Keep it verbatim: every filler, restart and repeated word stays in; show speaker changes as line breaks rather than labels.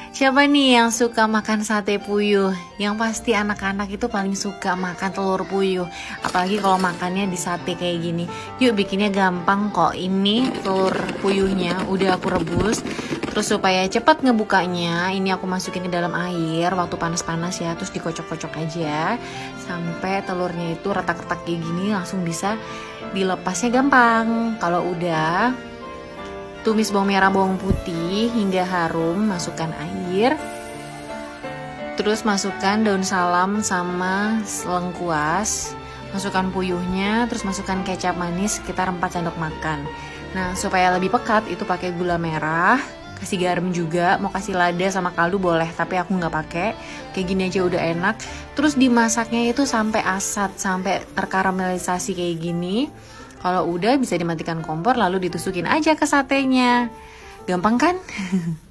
Siapa nih yang suka makan sate puyuh? Yang pasti anak-anak itu paling suka makan telur puyuh. Apalagi kalau makannya di sate kayak gini. Yuk bikinnya gampang kok. Ini telur puyuhnya udah aku rebus. Terus supaya cepat ngebukanya, ini aku masukin ke dalam air waktu panas-panas ya. Terus dikocok-kocok aja sampai telurnya itu retak-retak kayak gini, langsung bisa dilepasnya gampang. Kalau udah, tumis bawang merah, bawang putih hingga harum, masukkan air. Terus masukkan daun salam sama lengkuas. Masukkan puyuhnya, terus masukkan kecap manis sekitar empat sendok makan. Nah, supaya lebih pekat itu pakai gula merah, kasih garam juga, mau kasih lada sama kaldu boleh, tapi aku nggak pakai. Kayak gini aja udah enak. Terus dimasaknya itu sampai asat, sampai terkaramelisasi kayak gini. Kalau udah bisa dimatikan kompor lalu ditusukin aja ke satenya. Gampang kan?